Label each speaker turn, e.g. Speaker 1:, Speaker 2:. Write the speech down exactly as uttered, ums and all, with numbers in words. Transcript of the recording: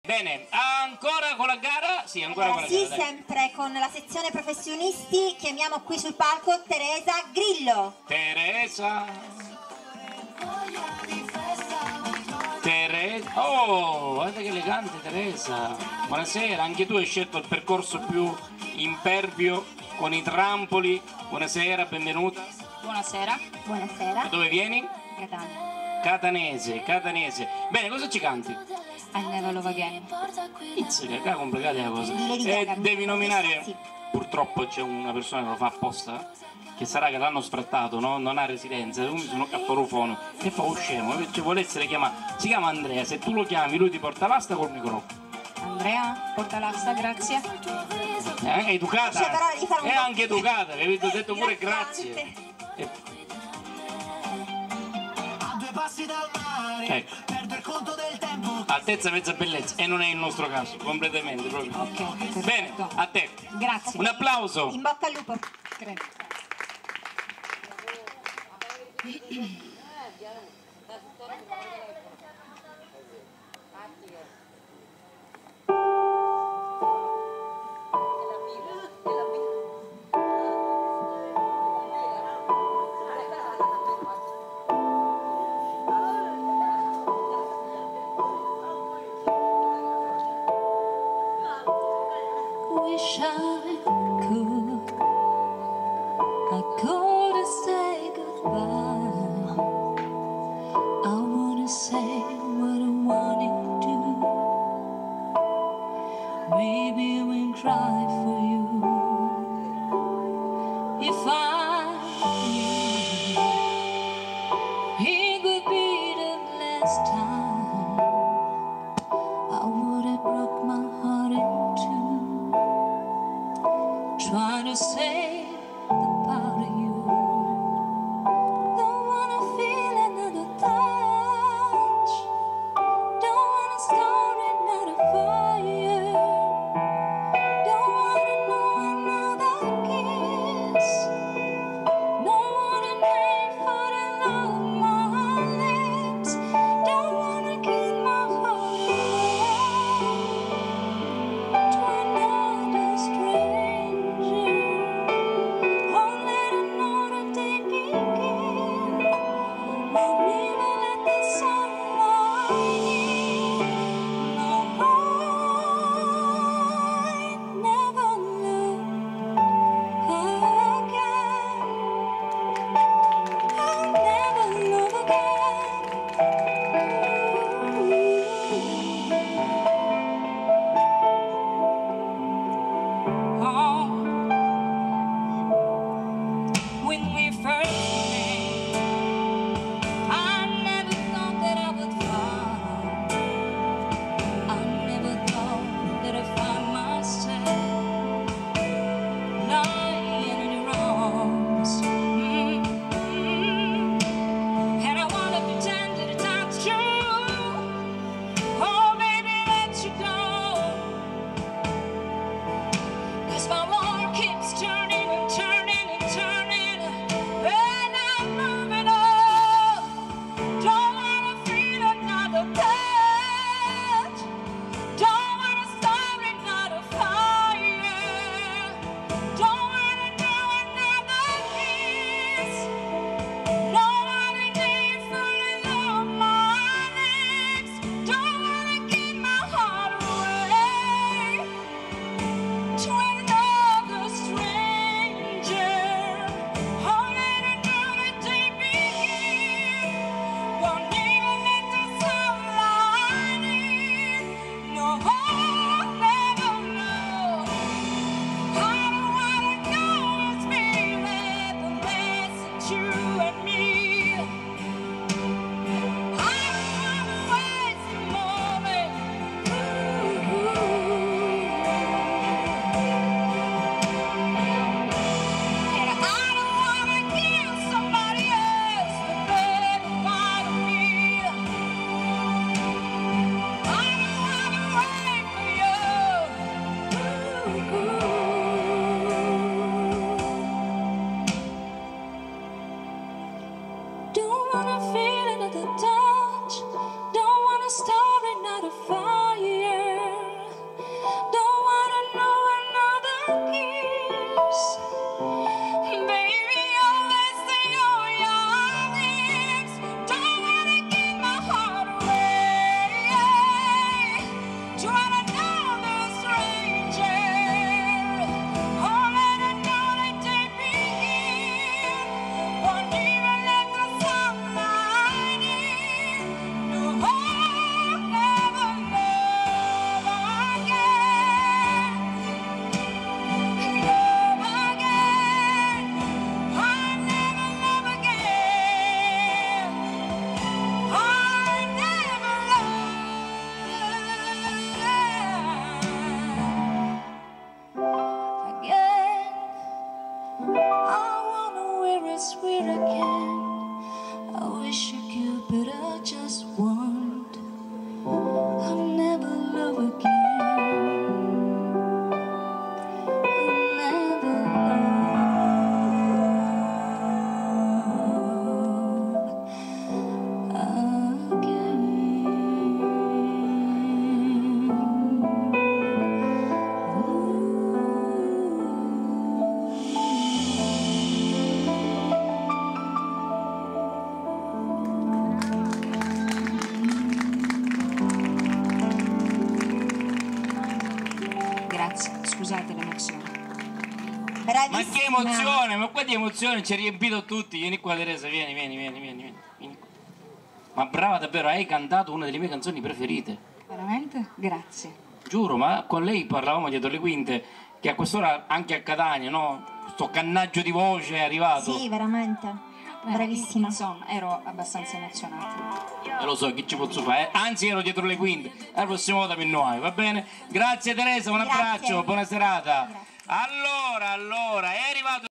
Speaker 1: Bene, ancora con la gara? Sì, ancora
Speaker 2: allora,
Speaker 1: con la
Speaker 2: sì,
Speaker 1: gara. Sì,
Speaker 2: sempre con la sezione professionisti. Chiamiamo qui sul palco Teresa Grillo.
Speaker 1: Teresa. Teresa. Oh, guarda che elegante Teresa. Buonasera, anche tu hai scelto il percorso più impervio con i trampoli. Buonasera, benvenuta.
Speaker 3: Buonasera.
Speaker 2: Buonasera.
Speaker 1: Da dove vieni?
Speaker 3: Catania.
Speaker 1: Catanese, catanese. Bene, cosa ci canti?
Speaker 3: I never love again.
Speaker 1: Izzica, che complicata la cosa.
Speaker 2: Lady
Speaker 1: E
Speaker 2: Gaga.
Speaker 1: devi nominare,
Speaker 2: Sì.
Speaker 1: purtroppo c'è una persona che lo fa apposta, che sarà che l'hanno sfrattato, no? Non ha residenza, quindi sono capparufono, che fa uscemo, cioè, vuole essere chiamato, si chiama Andrea, se tu lo chiami lui ti porta l'asta col microfono.
Speaker 3: Andrea, porta l'asta, grazie.
Speaker 1: È anche educata,
Speaker 2: Cioè, però devi fare un
Speaker 1: è
Speaker 2: po'
Speaker 1: anche educata, capito? Ho detto pure
Speaker 2: Grazie.
Speaker 1: grazie. E-
Speaker 4: Passi dal mare,
Speaker 1: Ecco.
Speaker 4: perdo il conto del tempo.
Speaker 1: Altezza, mezza bellezza, e non è il nostro caso, completamente proprio.
Speaker 3: Ok, perfetto.
Speaker 1: Bene, a te.
Speaker 3: Grazie.
Speaker 1: Un applauso.
Speaker 2: In bocca al lupo.
Speaker 3: Credo.
Speaker 5: Wish I could, I could say goodbye. I wanna say what I wanna do. Maybe we'll cry for you. If I knew it would be the last time, I would have broke my heart in two. Trying to save the part of you. Don't wanna feel another touch. Don't wanna start another fire. Don't wanna know another kiss. No one in pain for the love of my lips. Don't wanna give my heart away to another stranger. Won't let another day begin. Won't even let the sunlight in. No, I never look again. I'll never love again. Oh, when we first met, I never thought that I would fall. I never thought that I'd find myself lying in your arms. Mm-hmm. And I wanna pretend that it's not true. Oh, baby, let you go. 'Cause my world keeps turning and turning and turning, and I'm moving on. Don't wanna feel another touch. Don't wanna start another fire. Don't wanna know another kiss. No other need for the love of my lips. Don't wanna give my heart away to another stranger. Oh, let another day begin. Won't even let the sunlight in. No, I'll never know. I don't wanna know what's feeling the less it's you and me. I don't wanna waste a moment. And I don't wanna give somebody else the better part of me. I don't wanna wait Sweet again. I wish you could, but I just won't. I'll never love again. I'll never love again.
Speaker 3: Grazie, scusate l'emozione.
Speaker 1: Ma
Speaker 2: Bravissima.
Speaker 1: che emozione, ma qua di emozione ci ha riempito tutti. Vieni qua Teresa, vieni, vieni, vieni, vieni, vieni, vieni qua. Ma brava davvero, hai cantato una delle mie canzoni preferite.
Speaker 3: Veramente? Grazie.
Speaker 1: Giuro, ma con lei parlavamo dietro le quinte che a quest'ora anche a Catania, no? Sto cannaggio di voce è arrivato.
Speaker 2: Sì, veramente.
Speaker 3: Beh,
Speaker 2: Bravissima.
Speaker 3: Insomma, ero abbastanza emozionata.
Speaker 1: Eh, lo so, che ci posso fare? Anzi, ero dietro le quinte. La prossima volta mi nuovi, va bene? Grazie Teresa, un
Speaker 2: Grazie.
Speaker 1: abbraccio, buona serata.
Speaker 2: Grazie.
Speaker 1: Allora, allora, è arrivato